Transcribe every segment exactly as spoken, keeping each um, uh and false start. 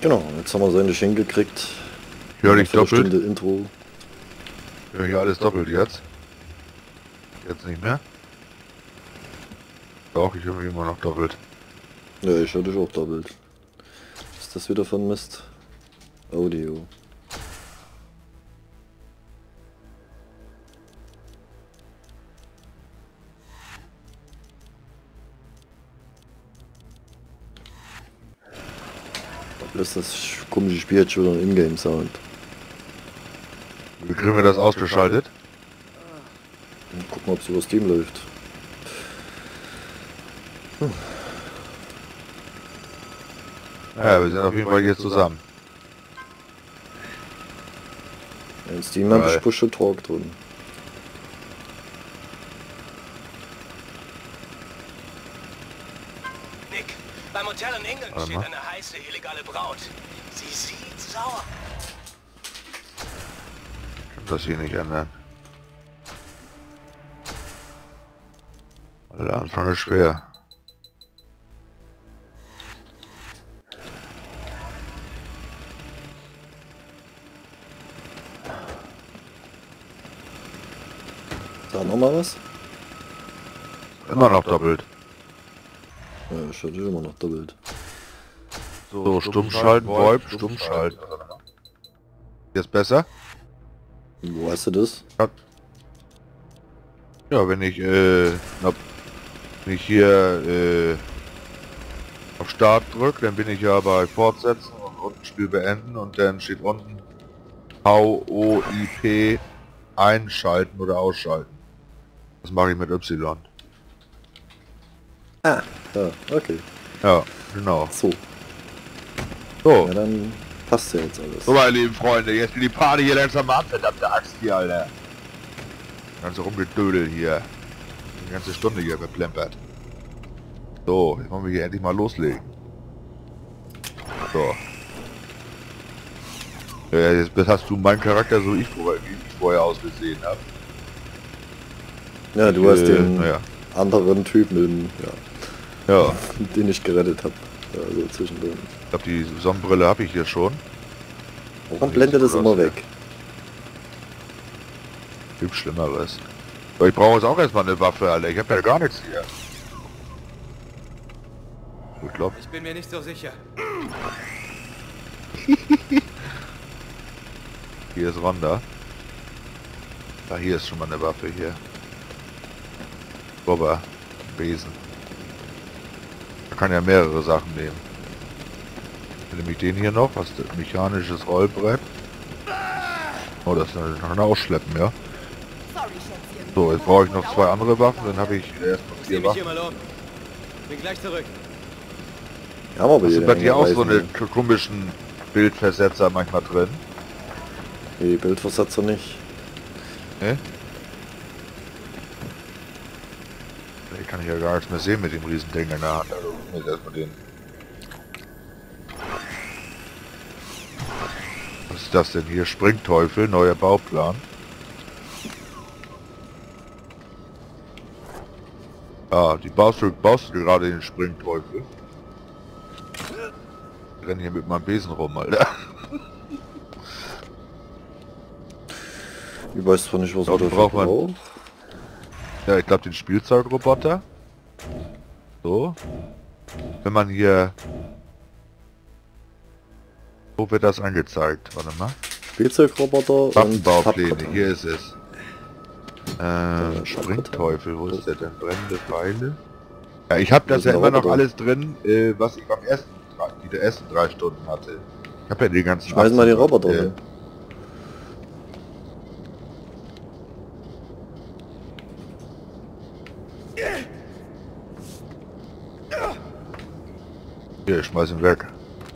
Genau, jetzt haben wir seine Schenke gekriegt. Ich höre dich doppelt. Stunde Intro. Ich höre hier alles doppelt jetzt. Jetzt nicht mehr. Doch, ich höre mich immer noch doppelt. Ja, ich höre dich auch doppelt. Was ist das wieder von Mist? Audio. Ist das komische Spiel jetzt schon wieder ein Ingame-Sound? Wie kriegen wir das ausgeschaltet? Und gucken, ob es über Steam läuft. Hm. Ja, wir sind auf jeden Fall hier zusammen. In Steam habe ich Push and Talk drin. Nick, beim Hotel in England steht eine heiße illegale Braut. Sie sieht sauer. Ich kann das hier nicht ändern. Der Anfang ist schwer. Da noch mal was? Immer noch doppelt. Ja, ich hatte immer noch doppelt. So, stumm schalten, VoIP, stumm schalten. Jetzt besser? Wo hast du das? Ja, wenn ich, äh, na, wenn ich hier, äh, auf Start drücke, dann bin ich ja bei Fortsetzen und unten Spiel beenden und dann steht unten V O I P einschalten oder ausschalten. Das mache ich mit Y. Ah, ja, okay. Ja, genau. So. So. Ja, dann passt ja jetzt alles. So, meine lieben Freunde, jetzt geht die Party hier langsam ab, verdammte Axt hier, Alter. Ganze Rumgedödel hier. Die ganze Stunde hier beplempert. So, jetzt wollen wir hier endlich mal loslegen. So. Ja, jetzt hast du meinen Charakter so ich vorher, wie ich vorher ausgesehen habe. Ja, du hast äh, den ja. anderen Typen, ja, Ja. den ich gerettet habe. Ja, so zwischendrin. Ich glaube, die Sonnenbrille habe ich hier schon. Warum blendet das immer weg? Gibt Schlimmeres. Aber ich brauche jetzt auch erstmal eine Waffe, Alter. Ich habe ja gar nichts hier. Ich glaube. Ich bin mir nicht so sicher. Hier ist Ronda. Da hier ist schon mal eine Waffe hier. Robber. Besen. Man kann ja mehrere Sachen nehmen. Nämlich den hier noch, was das mechanisches Rollbrett. Oh, das kann auch schleppen, ja. So, jetzt brauche ich noch zwei andere Waffen, dann habe ich erstmal vier Waffen. Bin gleich zurück. Ja, aber Hast du bei dir auch so eine komischen Bildversetzer manchmal drin? Nee, Bildversetzer nicht. Ne? Ich kann ja gar nichts mehr sehen mit dem riesen Ding in der Hand. Also muss erstmal den. Was ist das denn hier? Springteufel, neuer Bauplan. Ah, die baust du, baust du gerade den Springteufel. Ich renn hier mit meinem Besen rum, Alter. Ich weiß zwar nicht, was man dafür braucht man. braucht. Ja, ich glaube den Spielzeugroboter. So. Wenn man hier... Wo wird das angezeigt? Warte mal. Spielzeugroboter Waffenbaupläne, und hier ist es. Ähm, Springteufel, wo ist der denn? Brennende Pfeile? Ja, ich habe das ja immer noch alles drin, äh, was ich beim ersten, die der ersten drei Stunden hatte. Ich habe ja den ganzen... Schmeißen mal den Roboter äh, hin. Hier, ich schmeiß ihn weg.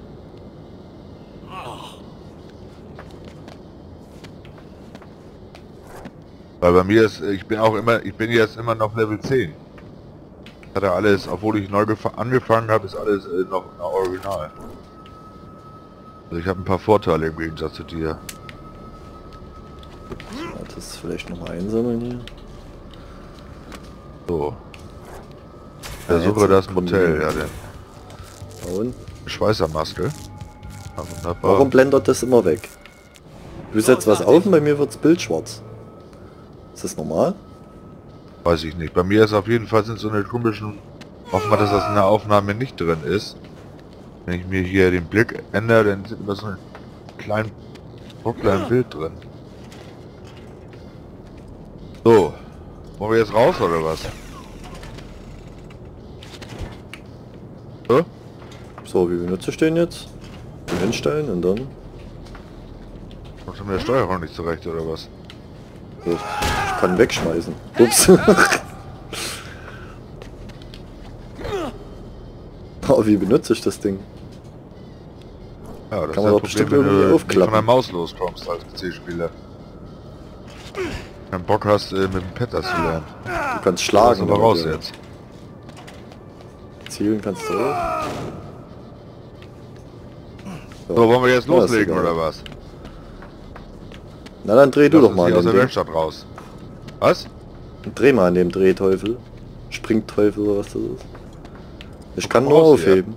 Weil bei mir ist, ich bin auch immer, ich bin jetzt immer noch Level zehn. Hat er alles, obwohl ich neu angefangen habe, ist alles äh, noch, noch original. Also ich habe ein paar Vorteile im Gegensatz zu dir. Ja, das vielleicht noch mal einsammeln hier. So. Versuche das Motel, ja, denn. Und? Schweißermaske. Ja, wunderbar. Warum blendet das immer weg? Du setzt was auf und bei mir wird's bildschwarz. Ist das normal? Weiß ich nicht. Bei mir ist auf jeden Fall sind so eine komischen... Hoffen wir, dass das in der Aufnahme nicht drin ist. Wenn ich mir hier den Blick ändere, dann sind immer so ein kleinen, so ein kleines Bild drin. So. Wollen wir jetzt raus oder was? So? So, wie benutze ich den jetzt? Den hinstellen und dann... Kommst du mit der Steuerung nicht zurecht oder was? So, ich kann wegschmeißen. Ups. Oh, wie benutze ich das Ding? Ja, das Kann ist man doch das bestimmt Problem, wenn irgendwie du nicht aufklappen. von der Maus loskommst als P C-Spieler. Keinen Bock hast, äh, mit dem Pad das zu lernen. Du kannst Lass schlagen. aber raus ja. jetzt. Zielen kannst du auch. So, wollen wir jetzt Ja, ist loslegen egal. oder was? Na dann dreh du Lass doch uns mal hier an aus der dem Ding. Werkstatt raus. Was? Dreh mal an dem Drehteufel. Springteufel oder was das ist. Ich kann Komm nur raus hier. aufheben.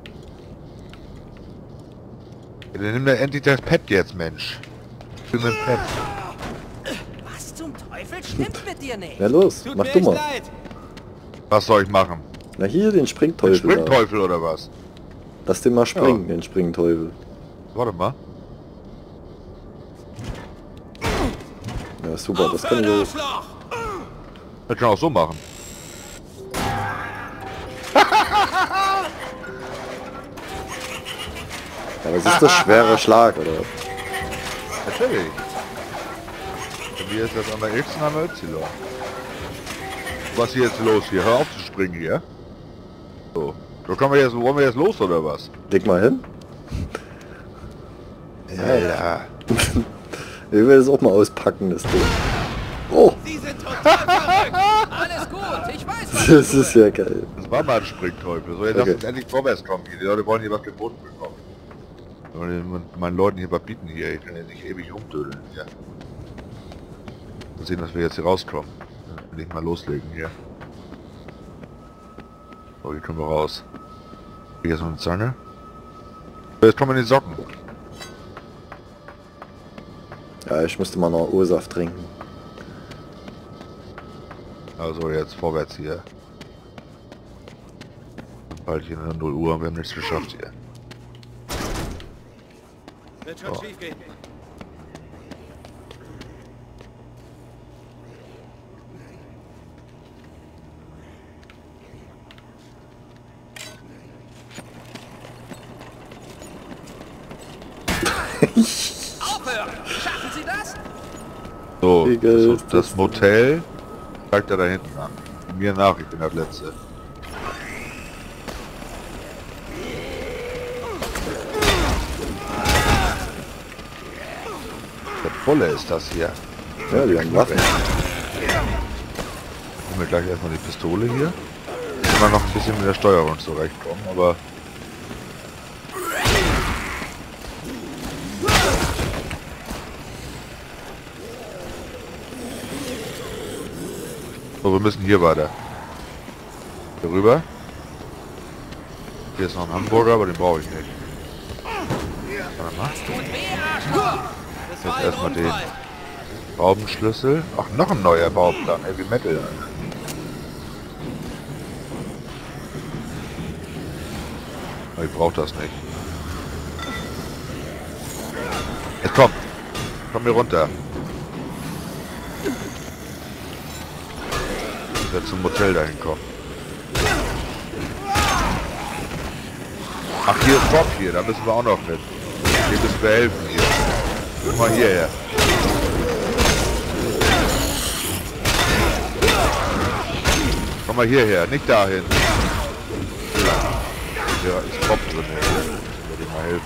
Ja, dann nimm da endlich das Pad jetzt, Mensch. Ich bin mit dem Pad. Was zum Teufel stimmt mit dir nicht? Na los, Tut mach mir du echt mal. leid. Was soll ich machen? Na hier den Den Springteufel. da. Springteufel oder was? Lass den mal springen, den Springteufel. Warte mal. Ja super, das kann ich Aufhören, auch. Arschloch! Das kann auch so machen. Ja, was ist das? Schwerer Schlag, oder? Natürlich. Bei mir ist das an der X und an der Y. Was ist hier jetzt los hier? Hör auf zu springen hier. So. So können wir jetzt, wollen wir jetzt los oder was? Leg mal hin. Alter. Ich will das auch mal auspacken, das Ding. Oh, Sie sind total verrückt! Alles gut, ich weiß, was das ist ja geil. Das war mal ein Springteufel. So, jetzt Okay. lass uns endlich vorwärts kommen hier. Die Leute wollen hier was geboten bekommen. Ich will meinen Leuten hier was bieten hier. Ich kann ja nicht ewig rumdödeln hier. Mal sehen, dass wir jetzt hier rauskommen. Dann will ich mal loslegen hier. So, hier können wir raus. Hier jetzt noch eine Zange. So, jetzt kommen wir in die Socken. Ja, ich müsste mal noch O-Saft trinken. Also jetzt vorwärts hier. Bald hier in null Uhr und wir haben nichts geschafft hier. Wird schon schief gehen. Aufhören! Schaffen Sie das? So, Wie geil das, ist das das? Motel zeigt er da hinten an. Mir nach, ich bin das Letzte. Der Volle ist das hier. Ja, die haben Waffen. Nehmen wir gleich erstmal die Pistole hier. Immer noch ein bisschen mit der Steuerung zurechtkommen, aber... So, wir müssen hier weiter. Hier rüber. Hier ist noch ein Hamburger, aber den brauche ich nicht. Warte mal. Tut weh, Arschloch! Das Jetzt war ein erstmal den Unfall. Schraubenschlüssel. Ach, noch ein neuer Bauplan. Heavy Metal. Aber ich brauche das nicht. Jetzt komm. Komm hier runter. Ich werde zum Motel dahin kommen. Ach, hier ist Bob hier. Da müssen wir auch noch mit. Hier müssen wir helfen hier. Guck mal hierher. Komm mal hierher, nicht dahin. Ja, ist Bob drin. Ich würde dir mal helfen.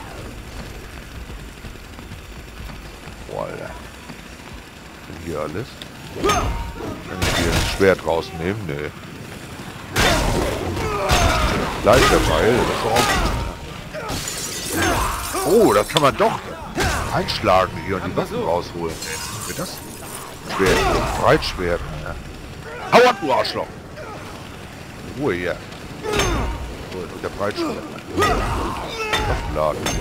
Boah, Alter. Denn hier alles? Kann ich hier ein Schwert rausnehmen? Nee. Gleich dabei. Das auch... Oh, das kann man doch einschlagen hier und die Waffen rausholen. Wie das? Schwert, Breitschwert. Ja. Hau ab, du Arschloch! Ruhe hier. So, jetzt mit der Breitschwert. Waffenladen hier.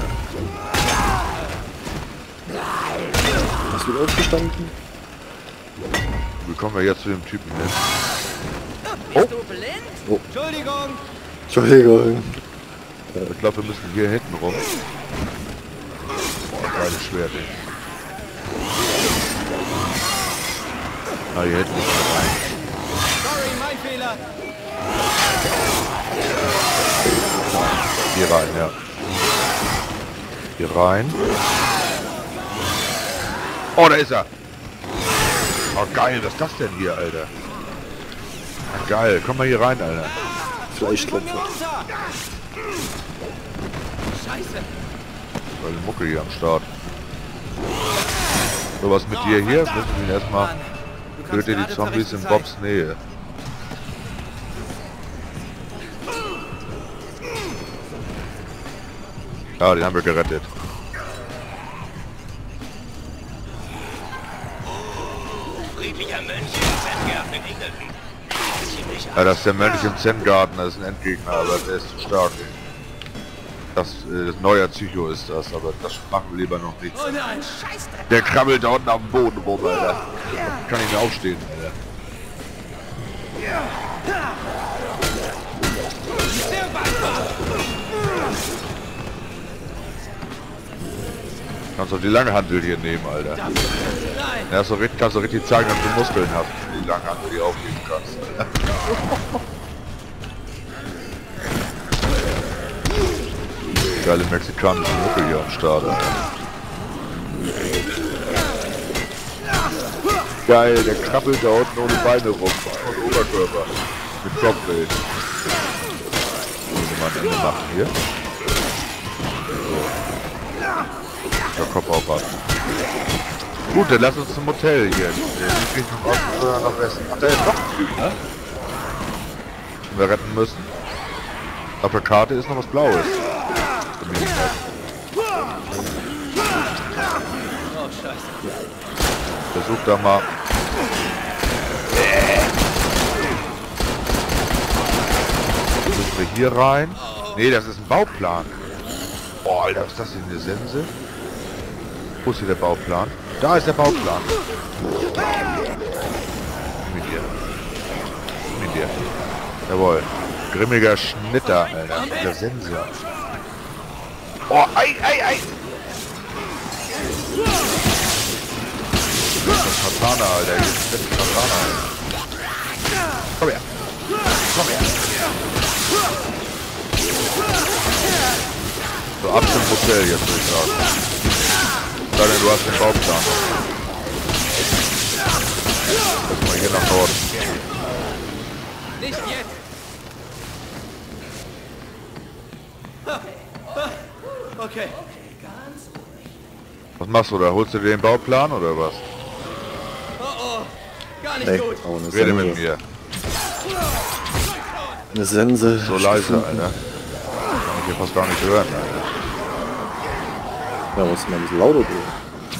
Hast du wieder aufgestanden? Wie kommen wir jetzt zu dem Typen hin? Bist du blind? Entschuldigung! Entschuldigung. Ich glaube, wir müssen hier hinten rum. Boah, geiles Schwert, ey. Ah, hier hinten ist er rein. Sorry, mein Fehler! Hier rein, ja. Hier rein. Oh, da ist er! Oh, geil, was ist das denn hier, Alter? Ah, geil, komm mal hier rein, Alter. Fleischklopfer. Scheiße! Geile Mucke hier am Start. So, was mit dir hier? Müssen wir ihn erstmal... Mann, du kommst Töte die gerade zur Zombies rechten in Zeit. Bobs Nähe. Ja, den haben wir gerettet. Friedlicher Mönch im Zen-Garten in Ingleton. Ziemlich Ja, das ist der Mönch im Zen-Garten, das ist ein Endgegner, aber der ist zu stark. Ey. Das, äh, das neue Psycho ist das, aber das machen wir lieber noch nicht. Oh nein! Scheißdreck. Der krabbelt da unten am Boden rum, Alter. Kann ich nicht aufstehen, Alter. Kannst du die lange Handel hier nehmen, Alter. Nein! Ja, so richtig, kannst du richtig zeigen, dass du Muskeln hast, wenn du die lange Handel hier aufnehmen kannst. Geile mexikanische Mucke hier am Start, Alter. Geil, der krabbelt da unten ohne Beine rum und Oberkörper. Mit Kopfbild. Muss man am Ende machen hier. Der Kopf auf hat. Gut, dann lass uns zum Hotel hier. Nicht Richtung Osten, sondern nach Westen. Ach, da ist noch ein Typ, ne? Den wir retten müssen. Auf der Karte ist noch was Blaues. Oh, scheiße. Versuch da mal. Müssen wir hier rein? Nee, das ist ein Bauplan. Oh, Alter, was ist das denn, eine Sense? Wo ist hier der Bauplan? Da ist der Bauplan. Mit dir. Mit dir. Jawohl. Grimmiger Schnitter, Alter. Der Sense. Oh, ei, ei, ei. Das ist Katana, Alter. Hier ist ein Katana. Komm her. Komm her. So, ab zum Hotel jetzt, würde ich sagen. Sei denn, du hast den Bauplan. Lass mal hier nach Norden. Nicht jetzt! Okay. Was machst du da? Holst du dir den Bauplan oder was? Oh oh. Gar nicht Ey, gut. oh, eine Rede mit Sense. mir. Eine Sense. So leise, Alter. Kann ich hier fast gar nicht hören, Alter. Ja, muss man ein bisschen lauter drehen.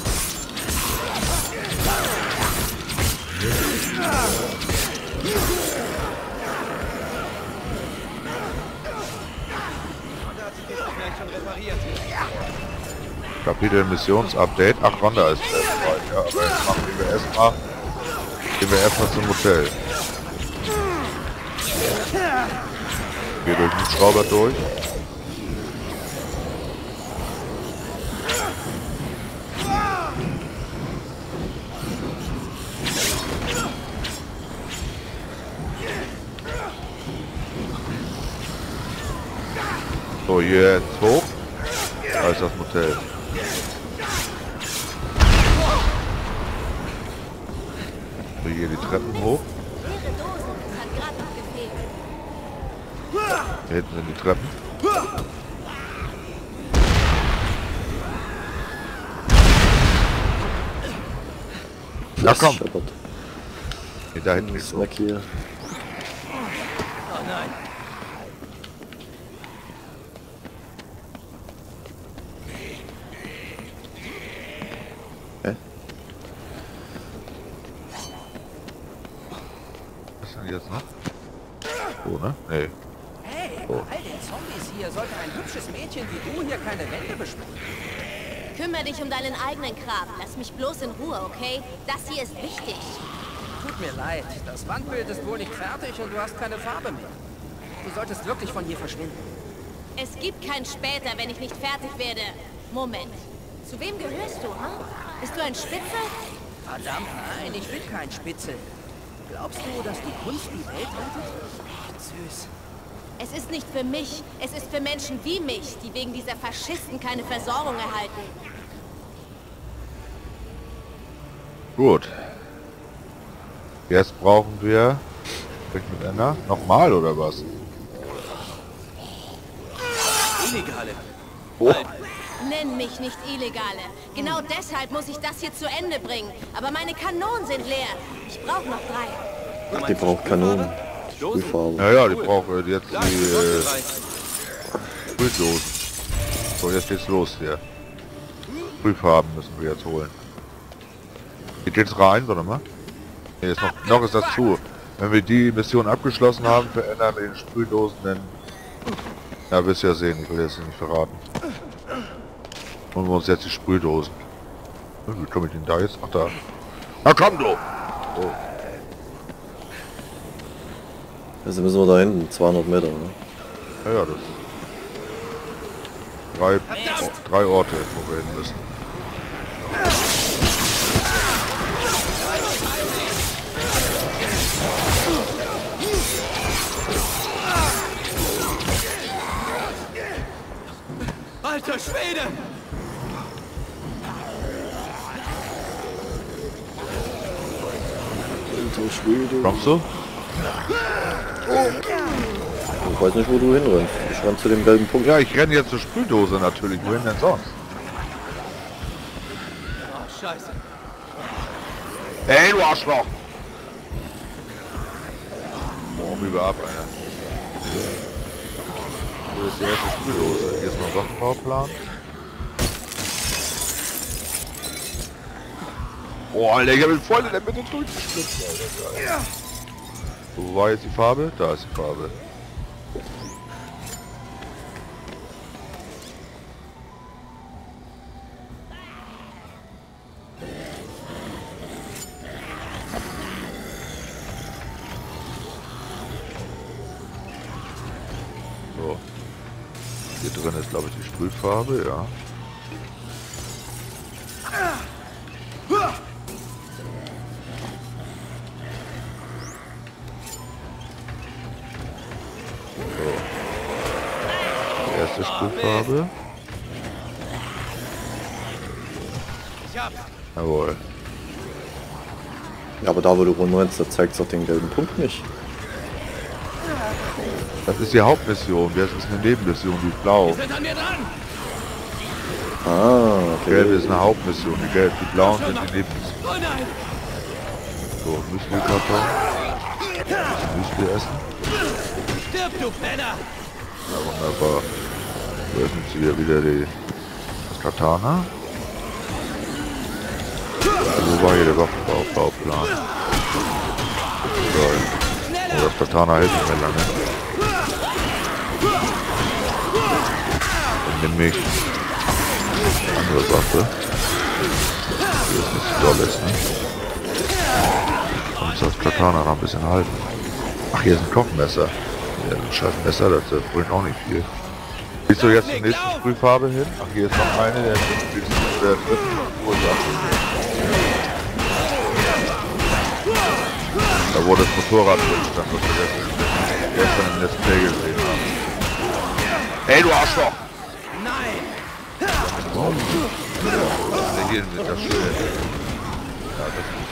Vielleicht schon repariert. Kapitel Missionsupdate. Ach, Wanda ist fest. Ja, aber jetzt machen wir erstmal. Gehen wir erstmal zum Hotel. Geh durch den Schrauber durch. So, jetzt hoch. Da ist das Motel. So, hier die Treppen hoch. Leere Dosen. Hat gerade noch gefehlt. Hier hinten sind die Treppen. Na komm. Scheppert. Nee, da hinten Das ist ist weg hier. Oh nein. Hä? Was ist denn jetzt noch? Oh, ne? Nee. Hey, Oh. halt jetzt Zombies hier sollte ein hübsches Mädchen wie du hier keine Wände besprechen. Kümmere dich um deinen eigenen Kram. Lass mich bloß in Ruhe, okay? Das hier ist wichtig. Tut mir leid, das Wandbild ist wohl nicht fertig und du hast keine Farbe mehr. Du solltest wirklich von hier verschwinden. Es gibt kein später, wenn ich nicht fertig werde. Moment. Zu wem gehörst du, hm? Bist du ein Spitzel? Verdammt, nein, ich bin kein Spitzel. Glaubst du, dass die Kunst die Welt rettet? Ach, süß. Es ist nicht für mich. Es ist für Menschen wie mich, die wegen dieser Faschisten keine Versorgung erhalten. Gut. Jetzt brauchen wir... Sprich mit Anna. Nochmal oder was? Illegale. Oh, Nenn mich nicht Illegale. Genau deshalb muss ich das hier zu Ende bringen. Aber meine Kanonen sind leer. Ich brauche noch drei. die braucht Kanonen. Sprühfarbe. Ja, ja, die brauchen wir jetzt Klar, die äh, drei. Sprühdosen. So, jetzt geht's los hier. Sprühfarben müssen wir jetzt holen. Geht jetzt rein, warte mal. Nee, ist noch, noch ist das zu. Wenn wir die Mission abgeschlossen haben, verändern wir den Sprühdosen, dann... Ja, wirst ja sehen, ich will jetzt nicht verraten. Holen wir uns jetzt die Sprühdosen. Wie komme ich denn da jetzt? Ach da. Na komm du! Oh. Also müssen wir da hinten, zweihundert Meter, ne? Ja, ja, das... Drei, oh, drei Orte, wo wir hin müssen. Alter Schwede! Alter Schwede. Kommst du? Ich weiß nicht, wo du hinrennst. Ich renn zu dem gelben Punkt. Ja, ich renne jetzt zur Sprühdose natürlich. Wohin denn sonst? Oh, scheiße. Ey, du Arschloch! Boah, wie wir ab, Alter. Wo ist die erste Sprühdose? Hier ist noch ein Waffenbauplan. Oh, Alter, ich hab ihn voll in der Mitte durchgeschnitten, Alter. Wo war jetzt die Farbe? Da ist die Farbe. So. Hier drin ist, glaube ich, die Sprühfarbe, ja. Erste Sprühfarbe. Ich hab's. Jawohl. Ja, aber da wo du rumrennst, da zeigt es doch den gelben Punkt nicht. Das ist die Hauptmission. Das ist eine Nebenmission, die ist blau. Sind an mir dran! Ah, Die gelbe okay. ist eine Hauptmission. Die, gelb, die blauen sind die Nebenmission. Oh nein! So, Müsli-Karton. Müsli essen. Stirb, du Penner! Ja, wunderbar. So, jetzt nimmt sie hier wieder die, das Katana. Wo war hier der Waffenbauplan? So, oh, das Katana hält nicht mehr lange. Dann nehme ich eine andere Waffe. Die ist nicht so doll ist, ne? Und das Katana noch ein bisschen halten. Ach, hier ist ein Kochmesser. Ja, ein scheiß Messer, das äh, bringt auch nicht viel. Siehst du jetzt zur nächsten Sprühfarbe hin? Ach, hier ist noch eine, der ist der dritten Ursache. Da wurde das Motorrad drin stand, was wir gestern im Let's Play gesehen haben. Ey, du Arschloch! Nein! Warum? Ja, hier mit das Schild. Ja, das ist...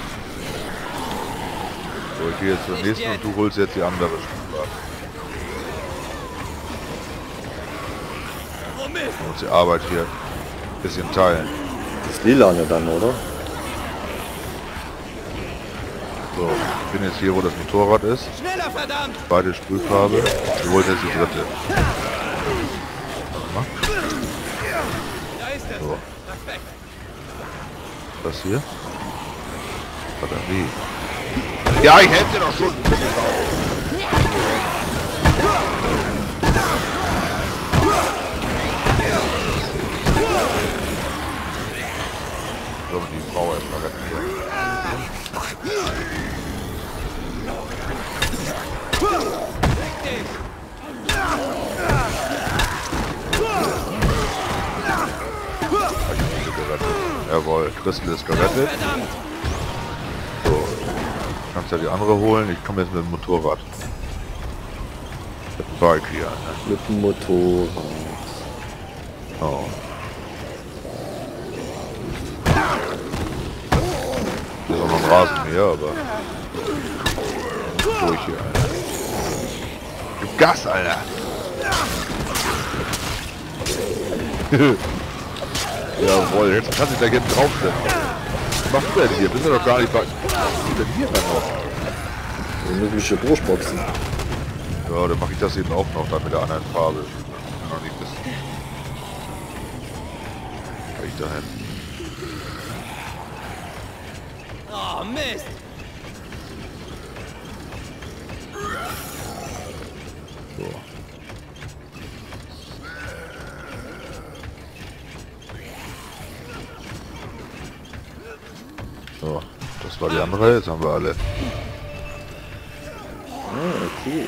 So, ich gehe jetzt zur nächsten und du holst jetzt die andere Sprühfarbe. Oh Mist! Wir uns die Arbeit hier ein bisschen teilen. Das Lilane dann, oder? So, ich bin jetzt hier, wo das Motorrad ist. Schneller, verdammt! Beide Sprühfarbe. Du holst jetzt die dritte. Warte mal. Da ist es! So. Perfekt! Das hier? Batterie. Ja, ich helfe dir doch schon. Jawohl, Crystal ist gerettet. Verdammt! So, kannst ja die andere holen. Ich komme jetzt mit dem Motorrad. Mit dem Bike hier. Ne? Mit dem Motorrad. Oh. Hier ist auch noch ein Rasenmäher, aber... Durch hier, Alter. Gib Gas, Alter! Jawohl, jetzt kann ich da jetzt draufsetzen. Was machst du denn hier? Bist du doch gar nicht bei... Was ist denn hier dann noch? Mögliche Brustboxen. Ja, dann mache ich das eben auch noch, dann mit der anderen Farbe. Ich noch nicht wissen. Kann ich da hin? Oh, Mist! So. So, das war die andere, jetzt haben wir alle. Ah, okay.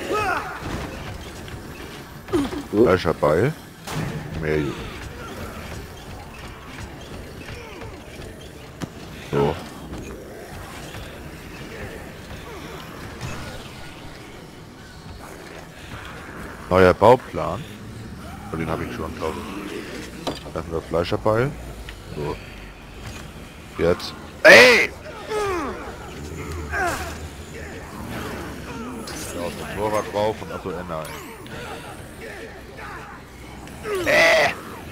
Gleicher Beil. Mehr Jugend. So. Neuer Bauplan. Den habe ich schon, glaube ich. Dann haben wir Fleischerbeil. So. Jetzt. Ey! Ja, aus dem Motorrad drauf und achso, Ende ein. Äh!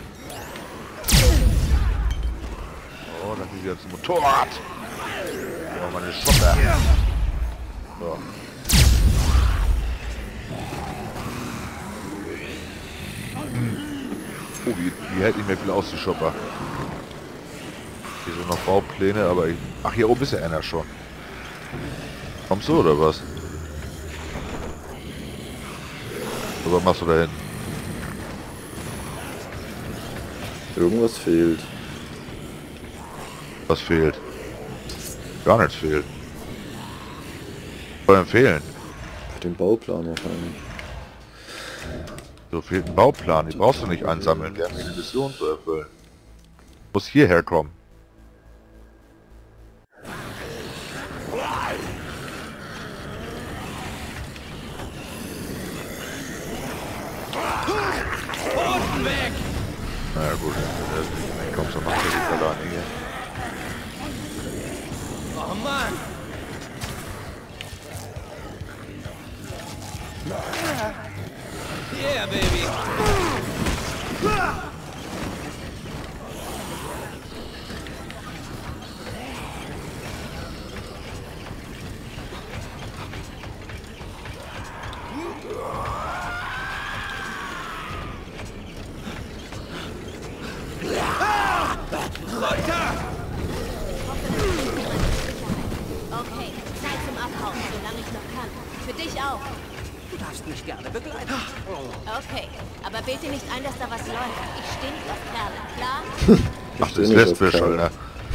Oh, dann ist jetzt ein Motorrad. Oh, meine Schotter. So. Oh, die, die hält nicht mehr viel aus, die Schopper. Hier sind noch Baupläne, aber ich... Ach, hier oben ist ja einer schon. Kommst du oder was? Oder was machst du da hin? Irgendwas fehlt. Was fehlt? Gar nichts fehlt. Was soll denn fehlen? Den Bauplan wahrscheinlich. So fehlt ein Bauplan. Die brauchst du nicht einsammeln. Wir haben eine Mission zu erfüllen. Muss hierher kommen. Pfoten weg! Na ja, gut. Dann kommst du noch nicht alleine hier. Oh Mann! Yeah, baby! Okay, Zeit zum Abhauen, solange ich noch kann. Für dich auch. Du darfst mich gerne begleiten. Okay, aber bild dir nicht ein, dass da was läuft. Ich stehe nicht auf Kerle, klar? Ach, das ist lesbisch, Alter.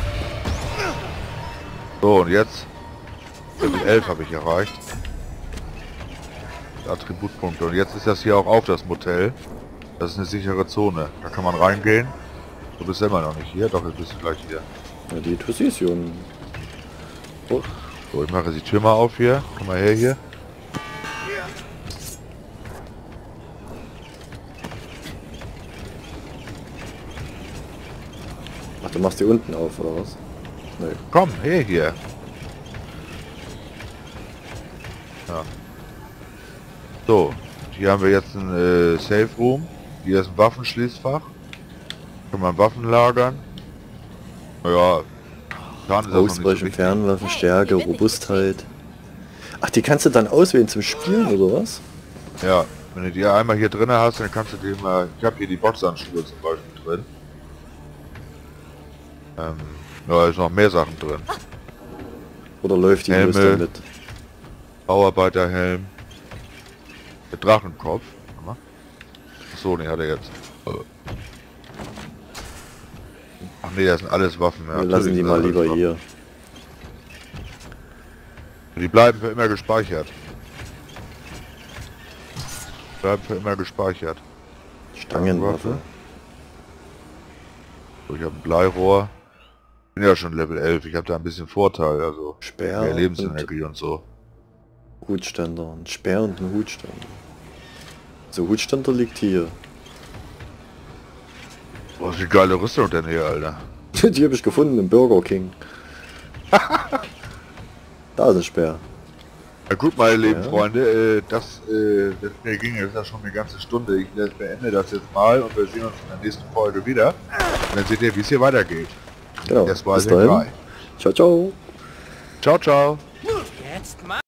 So, und jetzt? Level elf habe ich erreicht. Attributpunkte. Und jetzt ist das hier auch auf das Motel. Das ist eine sichere Zone. Da kann man reingehen. Du bist immer noch nicht hier. Doch, jetzt bist du gleich hier. Ja, die Position. Oh. So, ich mache die Tür mal auf hier. Komm mal her hier. Ach, du machst die unten auf, oder was? Nee. Komm, her hier. Ja. So, hier haben wir jetzt ein äh, Safe Room. Hier ist ein Waffenschließfach. Kann man Waffen lagern. Naja, Plan ist das noch nicht so Ausweichen, wichtig. Fernwaffen, Stärke, Robustheit. Ach, die kannst du dann auswählen zum Spielen, oder was? Ja, wenn du die einmal hier drin hast, dann kannst du die mal... Ich habe hier die Boxhandschuhe zum Beispiel drin. Ähm, ja, da ist noch mehr Sachen drin. Oder läuft die Helme. bloß damit? Bauarbeiterhelm. Der Drachenkopf. Achso, den hat er jetzt. Ach nee, das sind alles Waffen. Ja, Wir lassen die natürlich mal sind das lieber alles hier. Waffen. Die bleiben für immer gespeichert. Bleiben für immer gespeichert. Stangenwaffe. So, ich habe ein Bleirohr. bin ja schon Level elf, ich habe da ein bisschen Vorteil, also Speer mehr und Lebensenergie und so. Hutständer. Ein Speer und ein Hutständer. So, Hutständer liegt hier. Was ist die geile Rüstung denn hier, Alter? Die habe ich gefunden im Burger King. Da ist ein Speer. Ja gut, meine lieben Ja. Freunde, äh, das, äh, das mir ging jetzt ja schon eine ganze Stunde. Ich äh, beende das jetzt mal und wir sehen uns in der nächsten Folge wieder. Und dann seht ihr, wie es hier weitergeht. Genau. Das war Bis sehr dahin. drei. Ciao, ciao. Ciao, ciao. Jetzt mal.